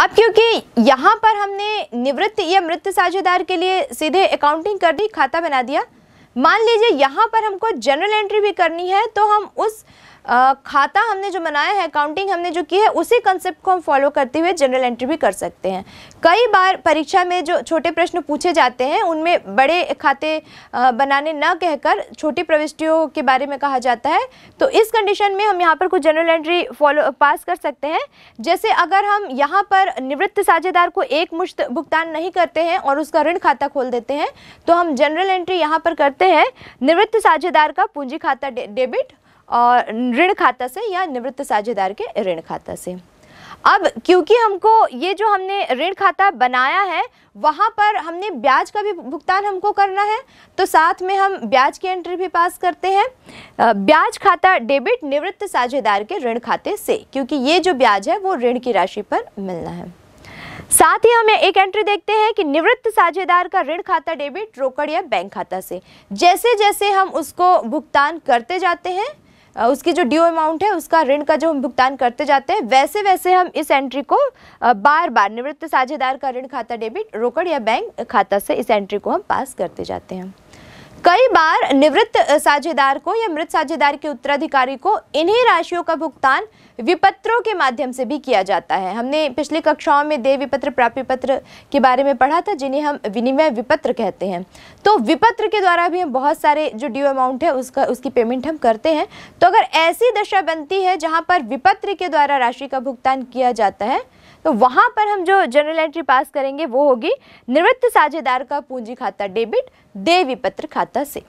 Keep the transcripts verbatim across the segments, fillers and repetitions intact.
अब क्योंकि यहाँ पर हमने निवृत्त या मृत साझेदार के लिए सीधे अकाउंटिंग कर दी, खाता बना दिया, मान लीजिए यहाँ पर हमको जनरल एंट्री भी करनी है, तो हम उस आ, खाता हमने जो बनाया है, अकाउंटिंग हमने जो की है, उसी कंसेप्ट को हम फॉलो करते हुए जनरल एंट्री भी कर सकते हैं। कई बार परीक्षा में जो छोटे प्रश्न पूछे जाते हैं उनमें बड़े खाते आ, बनाने न कहकर छोटी प्रविष्टियों के बारे में कहा जाता है, तो इस कंडीशन में हम यहाँ पर कुछ जनरल एंट्री फॉलो पास कर सकते हैं। जैसे अगर हम यहाँ पर निवृत्त साझेदार को एक मुश्त भुगतान नहीं करते हैं और उसका ऋण खाता खोल देते हैं, तो हम जनरल एंट्री यहाँ पर करते हैं निवृत्त साझेदार का पूंजी खाता डे, डेबिट और ऋण खाता से या निवृत्त साझेदार के ऋण खाता से। अब क्योंकि हमको ये जो हमने ऋण खाता बनाया है वहाँ पर हमने ब्याज का भी भुगतान हमको करना है, तो साथ में हम ब्याज की एंट्री भी पास करते हैं, ब्याज खाता डेबिट निवृत्त साझेदार के ऋण खाते से, क्योंकि ये जो ब्याज है वो ऋण की राशि पर मिलना है। साथ ही हमें एक एंट्री देखते हैं कि निवृत्त साझेदार का ऋण खाता डेबिट रोकड़ या बैंक खाता से। जैसे जैसे हम उसको भुगतान करते जाते हैं, उसकी जो ड्यू अमाउंट है उसका ऋण का जो हम भुगतान करते जाते हैं, वैसे वैसे हम इस एंट्री को बार बार निवृत्त साझेदार का ऋण खाता डेबिट रोकड़ या बैंक खाता से इस एंट्री को हम पास करते जाते हैं। कई बार निवृत्त साझेदार को या मृत साझेदार के उत्तराधिकारी को इन्हीं राशियों का भुगतान विपत्रों के माध्यम से भी किया जाता है। हमने पिछली कक्षाओं में देय विपत्र प्राप्य पत्र के बारे में पढ़ा था, जिन्हें हम विनिमय विपत्र कहते हैं। तो विपत्र के द्वारा भी हम बहुत सारे जो ड्यू अमाउंट है उसका उसकी पेमेंट हम करते हैं। तो अगर ऐसी दशा बनती है जहाँ पर विपत्र के द्वारा राशि का भुगतान किया जाता है, तो वहाँ पर हम जो जनरल एंट्री पास करेंगे वो होगी निवृत्त साझेदार का पूंजी खाता डेबिट देय विपत्र खाता से।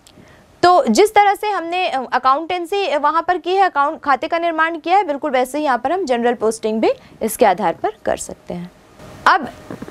तो जिस तरह से हमने अकाउंटेंसी वहाँ पर की है, अकाउंट खाते का निर्माण किया है, बिल्कुल वैसे ही यहाँ पर हम जनरल पोस्टिंग भी इसके आधार पर कर सकते हैं। अब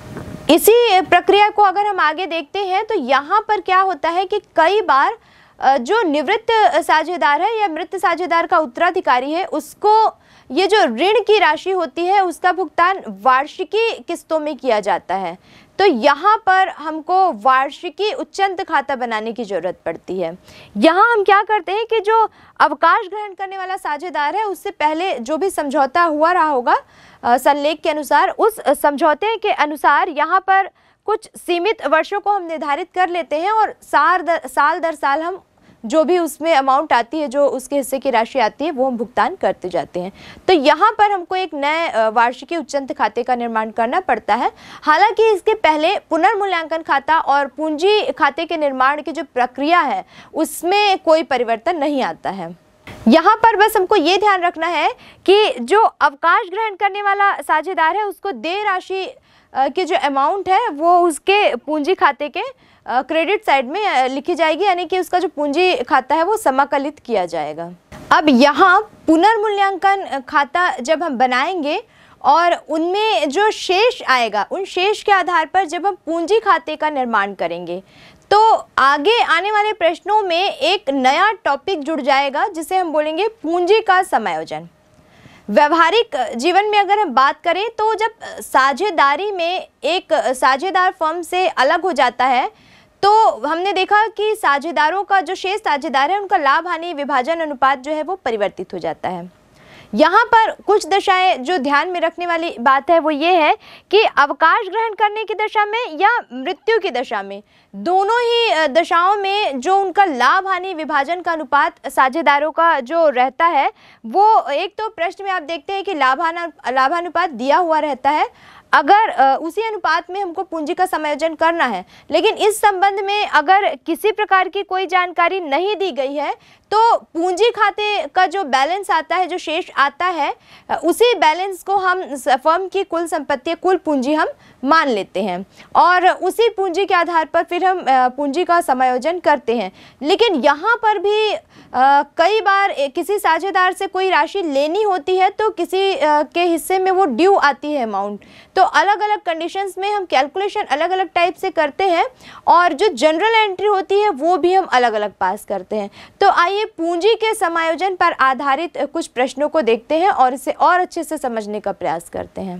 इसी प्रक्रिया को अगर हम आगे देखते हैं तो यहाँ पर क्या होता है कि कई बार जो निवृत्त साझेदार है या मृत साझेदार का उत्तराधिकारी है, उसको ये जो ऋण की राशि होती है उसका भुगतान वार्षिकी किस्तों में किया जाता है। तो यहाँ पर हमको वार्षिकी उच्चंत खाता बनाने की जरूरत पड़ती है। यहाँ हम क्या करते हैं कि जो अवकाश ग्रहण करने वाला साझेदार है उससे पहले जो भी समझौता हुआ रहा होगा संलेख के अनुसार, उस समझौते के अनुसार यहाँ पर कुछ सीमित वर्षों को हम निर्धारित कर लेते हैं और साल दर साल दर साल हम जो भी उसमें अमाउंट आती है, जो उसके हिस्से की राशि आती है, वो हम भुगतान करते जाते हैं। तो यहाँ पर हमको एक नए वार्षिकी उच्चंत खाते का निर्माण करना पड़ता है। हालांकि इसके पहले पुनर्मूल्यांकन खाता और पूंजी खाते के निर्माण की जो प्रक्रिया है उसमें कोई परिवर्तन नहीं आता है। यहाँ पर बस हमको ये ध्यान रखना है कि जो अवकाश ग्रहण करने वाला साझेदार है उसको देय राशि की जो अमाउंट है वो उसके पूंजी खाते के क्रेडिट साइड में लिखी जाएगी, यानी कि उसका जो पूंजी खाता है वो समाकलित किया जाएगा। अब यहाँ पुनर्मूल्यांकन खाता जब हम बनाएंगे और उनमें जो शेष आएगा, उन शेष के आधार पर जब हम पूंजी खाते का निर्माण करेंगे, तो आगे आने वाले प्रश्नों में एक नया टॉपिक जुड़ जाएगा जिसे हम बोलेंगे पूंजी का समायोजन। व्यवहारिक जीवन में अगर हम बात करें तो जब साझेदारी में एक साझेदार फर्म से अलग हो जाता है, तो हमने देखा कि साझेदारों का जो शेष साझेदार है उनका लाभ हानि विभाजन अनुपात जो है वो परिवर्तित हो जाता है। यहाँ पर कुछ दशाएं जो ध्यान में रखने वाली बात है वो ये है कि अवकाश ग्रहण करने की दशा में या मृत्यु की दशा में, दोनों ही दशाओं में जो उनका लाभ हानि विभाजन का अनुपात साझेदारों का जो रहता है, वो एक तो प्रश्न में आप देखते हैं कि लाभानु लाभानुपात दिया हुआ रहता है। अगर उसी अनुपात में हमको पूंजी का समायोजन करना है, लेकिन इस संबंध में अगर किसी प्रकार की कोई जानकारी नहीं दी गई है, तो पूंजी खाते का जो बैलेंस आता है, जो शेष आता है, उसी बैलेंस को हम फर्म की कुल संपत्ति, कुल पूंजी हम मान लेते हैं और उसी पूंजी के आधार पर फिर हम पूंजी का समायोजन करते हैं। लेकिन यहाँ पर भी आ, कई बार किसी साझेदार से कोई राशि लेनी होती है तो किसी आ, के हिस्से में वो ड्यू आती है अमाउंट, तो अलग अलग कंडीशंस में हम कैलकुलेशन अलग अलग टाइप से करते हैं और जो जनरल एंट्री होती है वो भी हम अलग अलग पास करते हैं। तो आइए पूंजी के समायोजन पर आधारित कुछ प्रश्नों को देखते हैं और इसे और अच्छे से समझने का प्रयास करते हैं।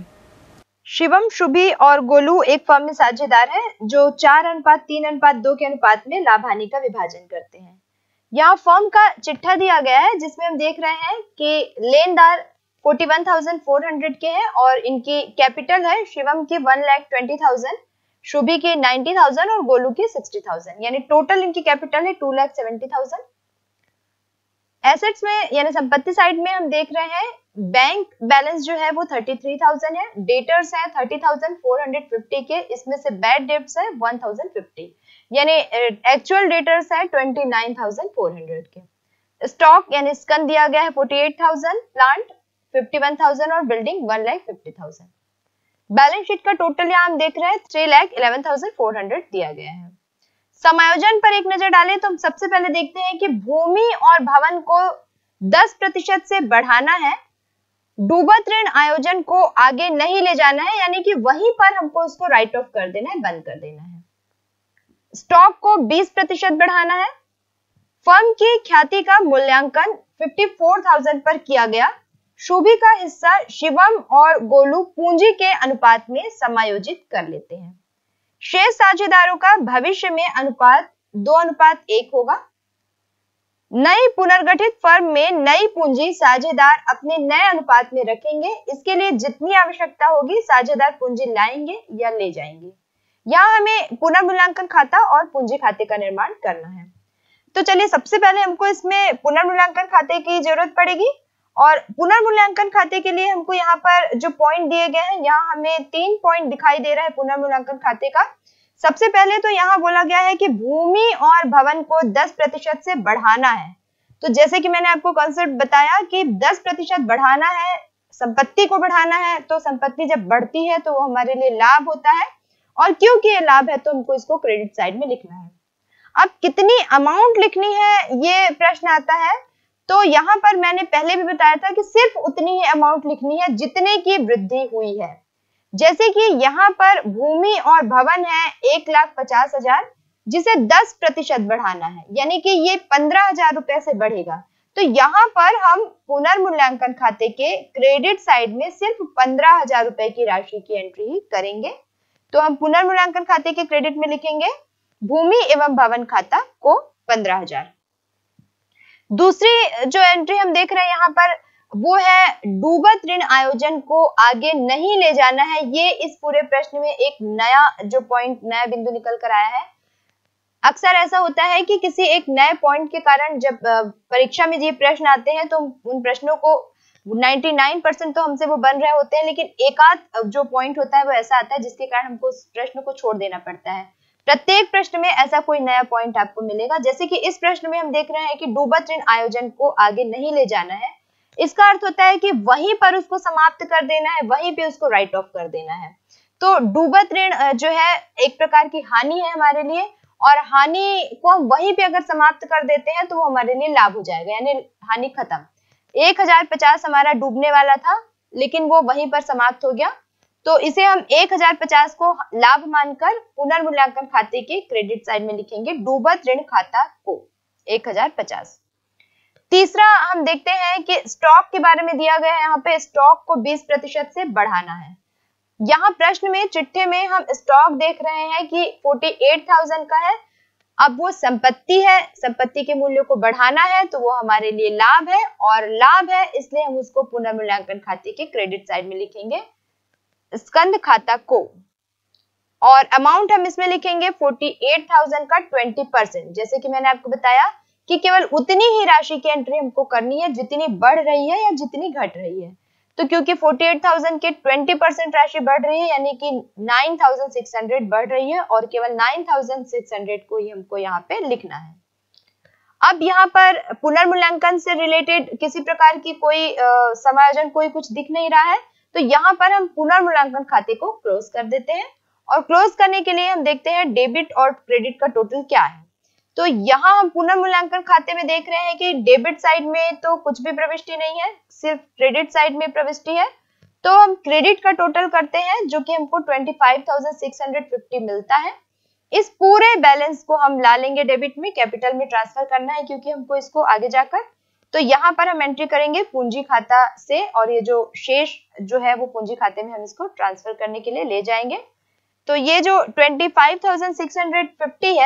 शिवम, शुभी और गोलू एक फर्म में साझेदार हैं जो चार अनुपात तीन अनुपात दो के अनुपात में लाभ हानि का विभाजन करते हैं। यहाँ फर्म का चिट्ठा दिया गया है जिसमें हम देख रहे हैं कि लेनदार forty one thousand four hundred के हैं और इनकी कैपिटल है शिवम की one lakh twenty thousand, Shubhi की नाइन्टी थाउजेंड और गोलू की सिक्सटी थाउजेंड, यानी टोटल इनकी कैपिटल है two lakh seventy thousand. Assets में यानी संपत्ति साइड में हम देख रहे हैं बैंक बैलेंस जो है वो थर्टी थ्री थाउजेंड है, डेटर्स है thirty thousand four hundred fifty के, इसमें से बैड डेट्स है वन थाउजेंड फिफ्टी, यानी एक्चुअल डेटर्स है twenty nine thousand four hundred के। स्टॉक यानी स्कंद दिया गया है forty eight thousand, plant fifty one thousand और building one lakh fifty thousand. Balance sheet का टोटल यहाँ हम देख रहे हैं three lakh eleven thousand four hundred दिया गया है। समायोजन पर एक नजर डालें तो हम सबसे पहले देखते हैं कि भूमि और भवन को दस प्रतिशत से बढ़ाना है, डूबत ऋण आयोजन को आगे नहीं ले जाना है, यानी कि वहीं पर हमको उसको राइट ऑफ कर देना है, बंद कर देना है। स्टॉक को बीस प्रतिशत बढ़ाना है, फर्म की ख्याति का मूल्यांकन फिफ्टी फोर थाउजेंड पर किया गया, शुभी का हिस्सा शिवम और गोलू पूंजी के अनुपात में समायोजित कर लेते हैं। शेष साझेदारों का भविष्य में अनुपात दो अनुपात एक होगा। नई पुनर्गठित फर्म में नई पूंजी साझेदार अपने नए अनुपात में रखेंगे, इसके लिए जितनी आवश्यकता होगी साझेदार पूंजी लाएंगे या ले जाएंगे। यहाँ हमें पुनर्मूल्यांकन खाता और पूंजी खाते का निर्माण करना है। तो चलिए सबसे पहले हमको इसमें पुनर्मूल्यांकन खाते की जरूरत पड़ेगी और पुनर्मूल्यांकन खाते के लिए हमको यहाँ पर जो पॉइंट दिए गए हैं, यहाँ हमें तीन पॉइंट दिखाई दे रहा है पुनर्मूल्यांकन खाते का। सबसे पहले तो यहाँ बोला गया है कि भूमि और भवन को दस प्रतिशत से बढ़ाना है। तो जैसे कि मैंने आपको कॉन्सेप्ट बताया कि दस प्रतिशत बढ़ाना है, संपत्ति को बढ़ाना है, तो संपत्ति जब बढ़ती है तो वो हमारे लिए लाभ होता है और क्योंकि ये लाभ है तो हमको इसको क्रेडिट साइड में लिखना है। अब कितनी अमाउंट लिखनी है ये प्रश्न आता है, तो यहाँ पर मैंने पहले भी बताया था कि सिर्फ उतनी ही अमाउंट लिखनी है जितने की वृद्धि हुई है। जैसे कि यहाँ पर भूमि और भवन है एक लाख पचास हजार, जिसे दस प्रतिशत बढ़ाना है, यानी कि ये पंद्रह हजार रुपए से बढ़ेगा। तो यहाँ पर हम पुनर्मूल्यांकन खाते के क्रेडिट साइड में सिर्फ पंद्रह हजार रुपए की राशि की एंट्री ही करेंगे। तो हम पुनर्मूल्यांकन खाते के क्रेडिट में लिखेंगे भूमि एवं भवन खाता को पंद्रह हजार। दूसरी जो एंट्री हम देख रहे हैं यहाँ पर वो है डूबत ऋण आयोजन को आगे नहीं ले जाना है। ये इस पूरे प्रश्न में एक नया जो पॉइंट, नया बिंदु निकल कर आया है। अक्सर ऐसा होता है कि किसी एक नए पॉइंट के कारण जब परीक्षा में ये प्रश्न आते हैं तो उन प्रश्नों को निन्यानवे परसेंट तो हमसे वो बन रहे होते हैं, लेकिन एक आध जो पॉइंट होता है वो ऐसा आता है जिसके कारण हमको उस प्रश्न को छोड़ देना पड़ता है। प्रत्येक प्रश्न में ऐसा कोई नया पॉइंट आपको मिलेगा। जैसे कि इस प्रश्न में हम देख रहे हैं कि डूबत ऋण आयोजन को आगे नहीं ले जाना है, इसका अर्थ होता है कि वहीं पर उसको समाप्त कर देना है, वहीं पे उसको राइट ऑफ कर देना है। तो डूबत ऋण जो है एक प्रकार की हानि है हमारे लिए, और हानि को हम वहीं पे अगर समाप्त कर देते हैं तो वो हमारे लिए लाभ हो जाएगा, यानी हानि खत्म। एक हजार पचास हमारा डूबने वाला था लेकिन वो वहीं पर समाप्त हो गया, तो इसे हम एक हजार पचास को लाभ मानकर पुनर्मूल्यांकन खाते के क्रेडिट साइड में लिखेंगे डूबत ऋण खाता को एक हजार पचास। तीसरा हम देखते हैं कि स्टॉक के बारे में दिया गया है। यहाँ पे स्टॉक को बीस प्रतिशत से बढ़ाना है। यहाँ प्रश्न में चिट्ठे में हम स्टॉक देख रहे हैं कि अड़तालीस हज़ार का है। अब वो संपत्ति है, संपत्ति के मूल्य को बढ़ाना है तो वो हमारे लिए लाभ है, और लाभ है इसलिए हम उसको पुनर्मूल्यांकन खाते के क्रेडिट साइड में लिखेंगे स्कंद खाता को, और अमाउंट हम इसमें लिखेंगे अड़तालीस हज़ार का बीस परसेंट। जैसे कि मैंने आपको बताया कि केवल उतनी ही राशि की एंट्री हमको करनी है जितनी बढ़ रही है या जितनी घट रही है। तो क्योंकि अड़तालीस हज़ार के बीस परसेंट राशि बढ़ रही है, यानी कि नौ हज़ार छह सौ बढ़ रही है, और केवल नौ हज़ार छह सौ को ही हमको यहाँ पे लिखना है। अब यहाँ पर पुनर्मूल्यांकन से रिलेटेड किसी प्रकार की कोई आ, समायोजन कोई कुछ दिख नहीं रहा है, तो यहाँ पर हम पुनर्मूल्यांकन खाते को क्लोज कर देते हैं। और क्लोज करने के लिए हम देखते हैं डेबिट और क्रेडिट का टोटल क्या है। तो यहाँ हम पुनर्मूल्यांकन खाते में देख रहे हैं कि डेबिट साइड में तो कुछ भी प्रविष्टि नहीं है, सिर्फ क्रेडिट साइड में प्रविष्टि है। तो हम क्रेडिट का टोटल करते हैं जो कि हमको पच्चीस हज़ार छह सौ पचास मिलता है। इस पूरे बैलेंस को हम ला लेंगे डेबिट में, कैपिटल में ट्रांसफर करना है क्योंकि हमको इसको आगे जाकर, तो यहाँ पर हम एंट्री करेंगे पूंजी खाता से, और ये जो शेष जो है वो पूंजी खाते में हम इसको ट्रांसफर करने के लिए ले जाएंगे। तो ये जो पच्चीस हज़ार छह सौ पचास है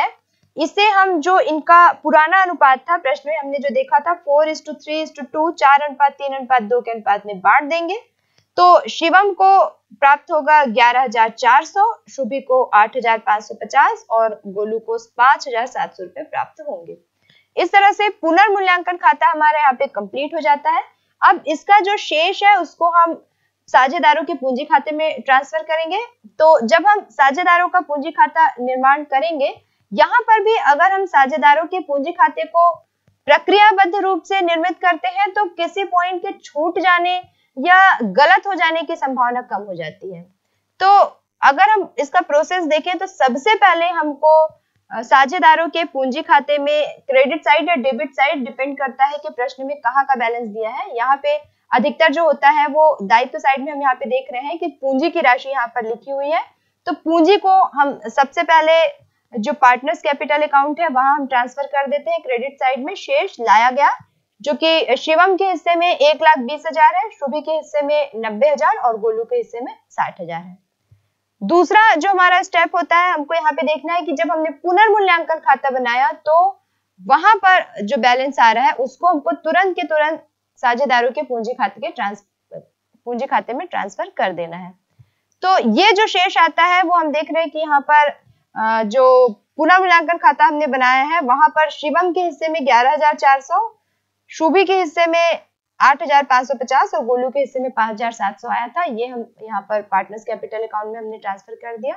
इसे हम जो इनका पुराना अनुपात था, प्रश्न में हमने जो देखा था four is to three is to two, चार अनुपात तीन अनुपात दो के अनुपात में बांट देंगे तो शिवम को प्राप्त होगा ग्यारह हजार चार सौ, शुभी को आठ हजार पाँच सौ पचास और गोलू को पांच हजार सात सौ रुपए प्राप्त होंगे। इस तरह से पुनर्मूल्यांकन खाता हमारा यहाँ पे कंप्लीट हो जाता है। अब इसका जो शेष है उसको हम साझेदारों के पूंजी खाते में ट्रांसफर करेंगे। तो जब हम साझेदारों का पूंजी खाता निर्माण करेंगे, यहाँ पर भी अगर हम साझेदारों के पूंजी खाते को प्रक्रियाबद्ध रूप से निर्मित करते हैं तो किसी पॉइंट के छूट जाने या गलत हो जाने की संभावना कम हो जाती है। तो अगर हम इसका प्रोसेस देखें तो सबसे पहले हमको साझेदारों के पूंजी खाते में क्रेडिट साइड या डेबिट साइड डिपेंड करता है कि प्रश्न में कहाँ का बैलेंस दिया है। यहाँ पे अधिकतर जो होता है वो दायित्व साइड में हम यहाँ पे देख रहे हैं कि पूंजी की राशि यहाँ पर लिखी हुई है। तो पूंजी को हम सबसे पहले जो पार्टनर्स कैपिटल अकाउंट है वहां हम ट्रांसफर कर देते हैं। क्रेडिट साइड में शेष लाया गया जो कि शिवम के हिस्से में एक लाख बीस हजार है, शुभी के हिस्से में नब्बे हजार और गोलू के हिस्से में साठ हजार है। दूसरा जो हमारा स्टेप होता है, हमको यहाँ पे देखना है कि जब हमने पुनर्मूल्यांकन खाता बनाया तो वहां पर जो बैलेंस आ रहा है उसको हमको तुरंत के तुरंत साझेदारों के पूंजी खाते के ट्रांसफर पूंजी खाते में ट्रांसफर कर देना है। तो ये जो शेष आता है वो हम देख रहे हैं कि यहाँ पर जो पुनर्मूल्यांकन खाता हमने बनाया है वहां पर शिवम के हिस्से में ग्यारह हजार चार सौ, शुभी के हिस्से में आठ हजार पाँच सौ पचास और गोलू के हिस्से में पांच हजार सात सौ आया था। ये हम यहाँ पर पार्टनर्स कैपिटल अकाउंट में हमने ट्रांसफर कर दिया।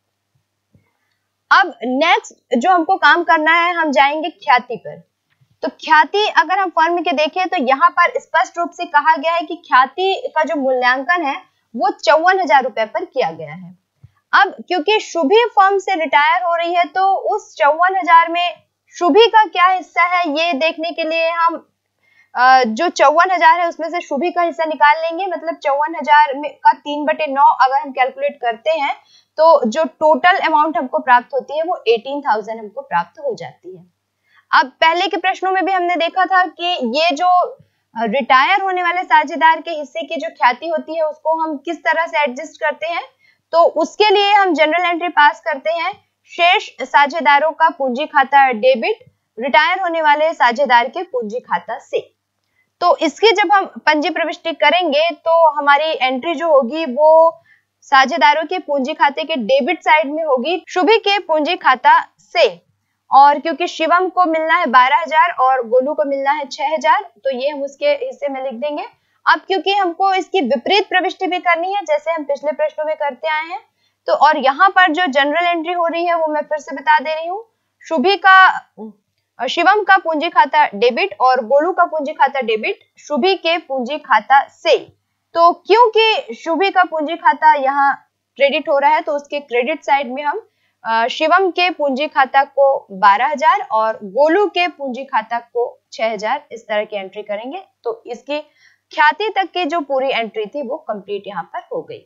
अब नेक्स्ट जो हमको काम करना है, हम जाएंगे ख्याति पर। तो ख्याति अगर हम फर्म के देखें तो यहाँ पर स्पष्ट रूप से कहा गया है कि ख्याति का जो मूल्यांकन है वो चौवन हजार रुपए पर किया गया है। अब क्योंकि शुभी फर्म से रिटायर हो रही है तो उस चौवन हजार में शुभी का क्या हिस्सा है ये देखने के लिए हम जो चौवन हजार है उसमें से शुभी का हिस्सा निकाल लेंगे। मतलब चौवन हजार में का तीन बटे नौ अगर हम कैलकुलेट करते हैं तो जो टोटल अमाउंट हमको प्राप्त होती है वो अठारह हजार हमको प्राप्त हो जाती है। अब पहले के प्रश्नों में भी हमने देखा था कि ये जो रिटायर होने वाले साझेदार के हिस्से की जो ख्याति होती है उसको हम किस तरह से एडजस्ट करते हैं। तो उसके लिए हम जनरल एंट्री पास करते हैं, शेष साझेदारों का पूंजी खाता डेबिट रिटायर होने वाले साझेदार के पूंजी खाता से। तो इसकी जब हम पंजी प्रविष्टि करेंगे तो हमारी एंट्री जो होगी वो साझेदारों के पूंजी खाते के डेबिट साइड में होगी, शुभी के पूंजी खाता से। और क्योंकि शिवम को मिलना है बारह हजार और गोलू को मिलना है छह हजार तो ये हम उसके हिस्से में लिख देंगे। अब क्योंकि हमको इसकी विपरीत प्रविष्टि भी करनी है जैसे हम पिछले प्रश्नों में करते आए हैं, तो और यहाँ पर जो जनरल एंट्री हो रही है वो मैं फिर से बता दे रही हूँ। शुभी का शिवम का पूंजी खाता डेबिट और गोलू का पूंजी खाता डेबिट शुभी के पूंजी खाता से। तो क्योंकि शुभी का पूंजी खाता यहाँ क्रेडिट हो रहा है तो उसके क्रेडिट साइड में हम शिवम के पूंजी खाता को बारह हजार और गोलू के पूंजी खाता को छह हजार इस तरह की एंट्री करेंगे। तो इसकी ख्याति तक की जो पूरी एंट्री थी वो कंप्लीट यहाँ पर हो गई।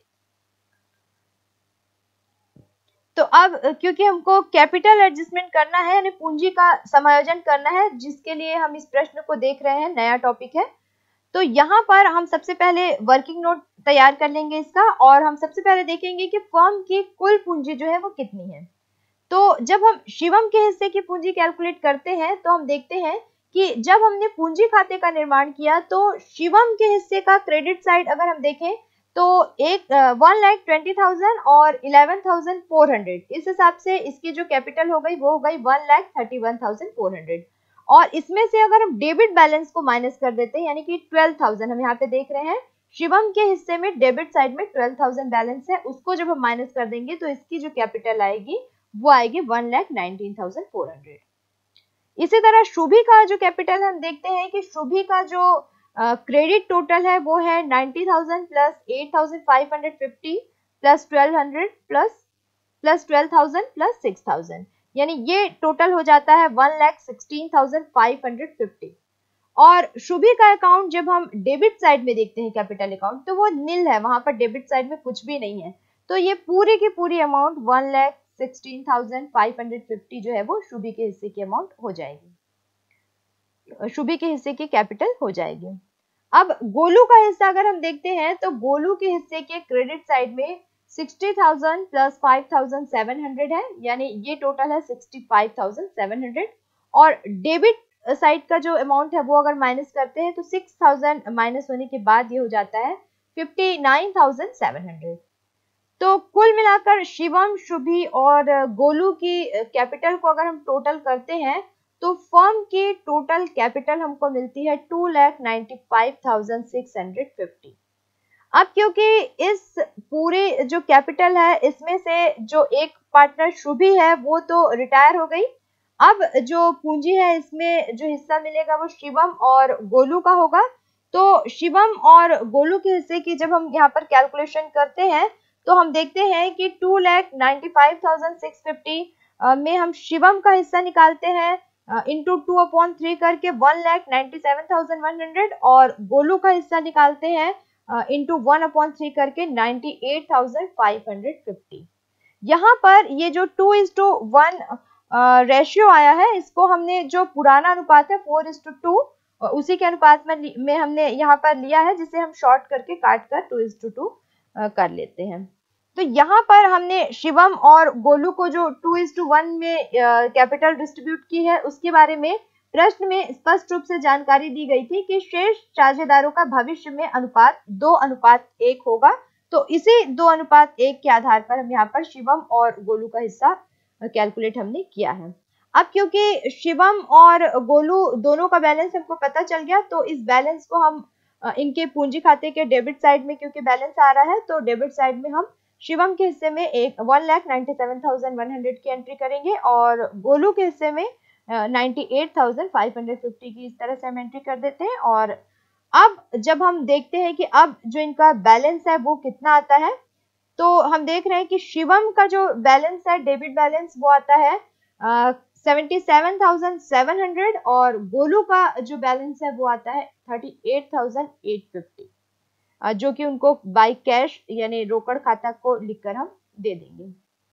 तो अब क्योंकि हमको कैपिटल एडजस्टमेंट करना है यानी पूंजी का समायोजन करना है जिसके लिए हम इस प्रश्न को देख रहे हैं, नया टॉपिक है। तो यहाँ पर हम सबसे पहले वर्किंग नोट तैयार कर लेंगे इसका और हम सबसे पहले देखेंगे कि फर्म की कुल पूंजी जो है वो कितनी है। तो जब हम शिवम के हिस्से की पूंजी कैलकुलेट करते हैं तो हम देखते हैं कि जब हमने पूंजी खाते का निर्माण किया तो शिवम के हिस्से का क्रेडिट साइड अगर हम देखें तो एक वन लाख ट्वेंटी थाउजेंड और इलेवन थाउजेंड फोर हंड्रेड, इस हिसाब से इसकी जो कैपिटल हो गई वो हो गई one lakh thirty one thousand four hundred. और इसमें से अगर हम डेबिट बैलेंस को माइनस कर देते हैं यानी कि ट्वेल्व थाउजेंड, हम यहाँ पे देख रहे हैं शिवम के हिस्से में डेबिट साइड में ट्वेल्व थाउजेंड बैलेंस है, उसको जब हम माइनस कर देंगे तो इसकी जो कैपिटल आएगी वो आएगी one lakh nineteen thousand four hundred. इसी तरह शुभी का जो कैपिटल हम देखते हैं कि शुभी का जो क्रेडिट uh, टोटल है वो है ninety thousand plus eight thousand five hundred fifty plus twelve hundred plus plus twelve thousand plus six thousand, यानी ये टोटल हो जाता है one lakh sixteen thousand five hundred fifty. और शुभी का अकाउंट जब हम डेबिट साइड में देखते हैं कैपिटल अकाउंट तो वो नील है, वहां पर डेबिट साइड में कुछ भी नहीं है। तो ये पूरी की पूरी amount one lakh sixteen thousand five hundred fifty जो है वो शुभी के हिस्से की अमाउंट हो जाएगी, शुभी के हिस्से की कैपिटल हो जाएगी। अब गोलू का हिस्सा अगर हम देखते हैं तो गोलू के हिस्से के क्रेडिट साइड में sixty thousand plus five thousand seven hundred है, यानी ये टोटल है sixty five thousand seven hundred. और डेबिट साइड का जो अमाउंट है वो अगर माइनस करते हैं तो सिक्स थाउजेंड माइनस होने के बाद ये हो जाता है fifty nine thousand seven hundred. तो कुल मिलाकर शिवम, शुभी और गोलू की कैपिटल को अगर हम टोटल करते हैं तो फर्म की टोटल कैपिटल हमको मिलती है two lakh ninety five thousand six hundred fifty. अब क्योंकि इस पूरे जो कैपिटल है इसमें से जो एक पार्टनर शुभी है वो तो रिटायर हो गई, अब जो पूंजी है इसमें जो हिस्सा मिलेगा वो शिवम और गोलू का होगा। तो शिवम और गोलू के हिस्से की जब हम यहाँ पर कैलकुलेशन करते हैं तो हम देखते हैं कि two lakh ninety five thousand six fifty में हम शिवम का हिस्सा निकालते हैं इंटू टू अपॉन थ्री करके one lakh ninety seven thousand one hundred, और गोलू का हिस्सा निकालते हैं इंटू वन अपॉन थ्री करके ninety eight thousand five hundred fifty. यहाँ पर ये जो two is to one ratio आया है इसको हमने जो पुराना अनुपात है फोर इज टू टू उसी के अनुपात में, में हमने यहाँ पर लिया है, जिसे हम शॉर्ट करके काट कर टू इज टू टू कर लेते हैं। तो यहाँ पर हमने शिवम और गोलू को जो टू इज टू वन में कैपिटल डिस्ट्रीब्यूट की है उसके बारे में प्रश्न में स्पष्ट रूप से जानकारी दी गई थी कि शेष साझेदारों का भविष्य में अनुपात दो अनुपात एक होगा। तो इसी दो अनुपात एक के आधार पर हम यहाँ पर शिवम और गोलू का हिस्सा कैलकुलेट हमने किया है। अब क्योंकि शिवम और गोलू दोनों का बैलेंस हमको पता चल गया तो इस बैलेंस को हम इनके पूंजी खाते के डेबिट साइड में क्योंकि बैलेंस आ रहा है तो डेबिट साइड में हम शिवम के हिस्से में एक one lakh ninety seven thousand one hundred की एंट्री करेंगे और गोलू के हिस्से में ninety eight thousand five hundred fifty की इस तरह से हम एंट्री कर देते हैं। और अब जब हम देखते हैं कि अब जो इनका बैलेंस है वो कितना आता है तो हम देख रहे हैं कि शिवम का जो बैलेंस है डेबिट बैलेंस वो आता है seventy seven thousand seven hundred और गोलू का जो बैलेंस है वो आता है thirty eight thousand eight fifty, जो कि उनको बाय कैश यानी रोकड़ खाता को लिखकर हम दे देंगे।